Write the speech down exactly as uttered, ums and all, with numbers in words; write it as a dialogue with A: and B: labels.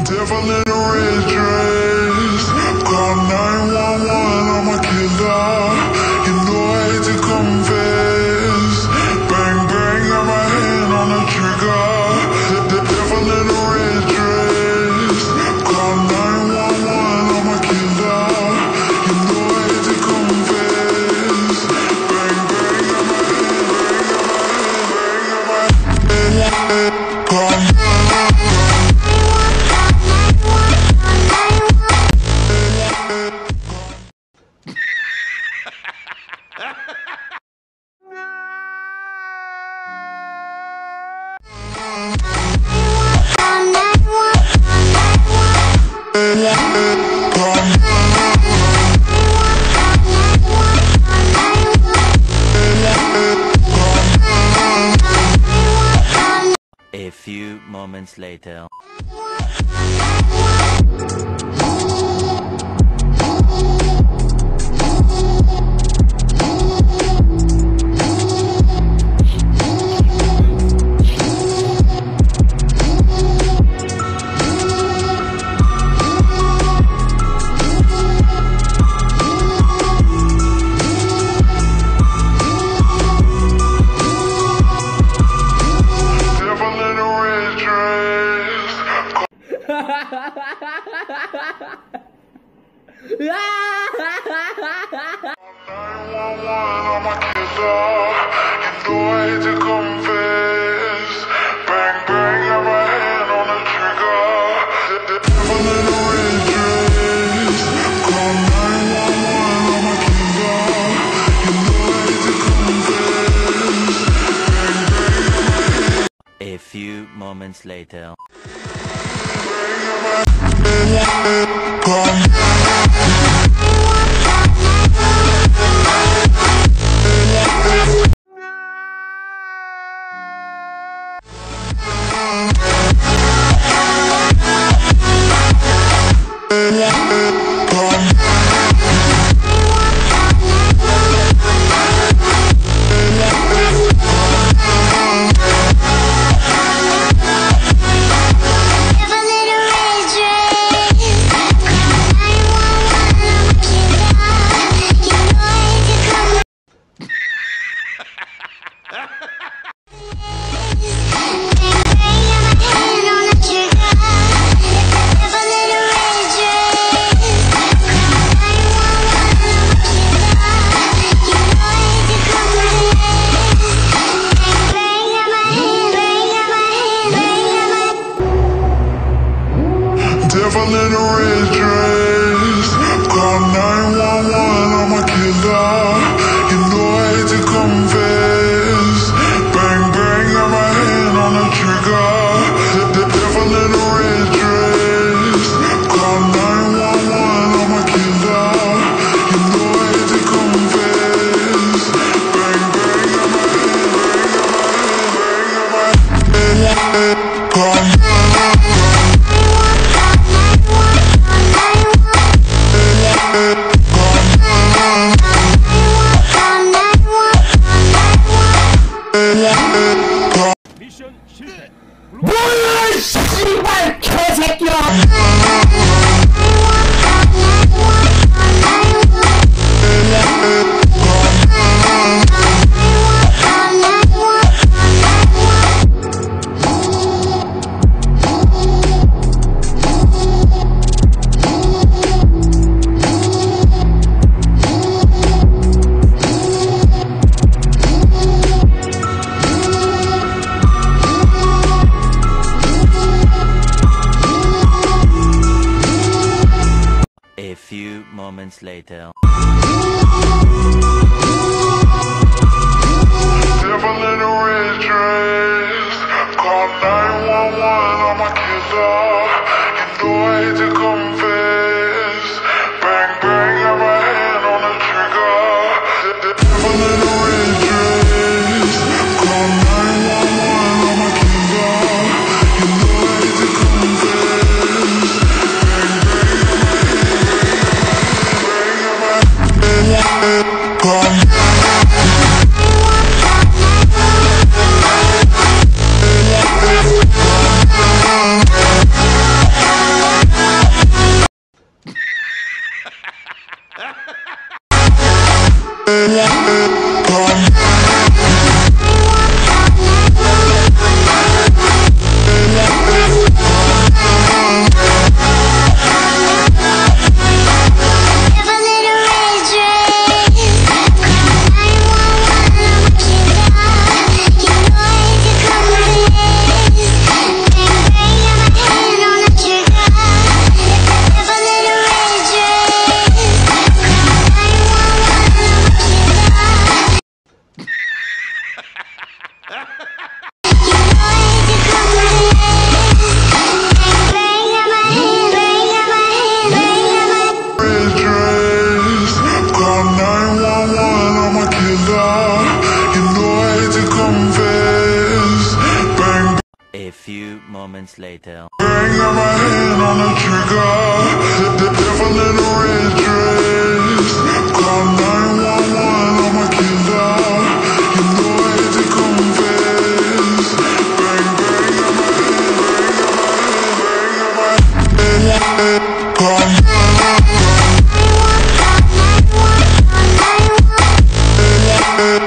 A: Devil in a red dress. Call nine one one, I'm a killer. You know I hate to confess. Bang bang, got my hand on the trigger. The, the devil in a red dress. Call nine one one, I'm a killer. You know I hate to confess. Bang bang, got my hand, bang, got my hand, bang, got my hand. Call
B: A few moments later. A few moments later.
A: Devil in a red dress. Call nine one one, I'm a killer. You know I hate to confess. Bang bang, got my hand on the trigger. The, the devil in a red dress. Call nine one one, I'm a killer. You know I hate to confess. Bang bang, got my hand, bang, got my hand, bang, got my hand. Call
C: 뭐야 씨발 개새끼야.
B: A few moments later.
A: Devil in a red dress. Call nine one one, I'm a killer. You know I hate to confess. Bang bang, got my hand on the trigger. The, the devil in a red dress. Call nine one one, I'm a killer. You know I hate to confess. Bang bang, got my hand, bang, got my hand. Call
B: moments later.
A: Bang, got my hand on the trigger. The, the devil in a red dress. Call nine one one, I'm a killer. You know I had to confess. Bang, bang, got my hand, bang, got my hand, bang, got my hand. Call nine one one.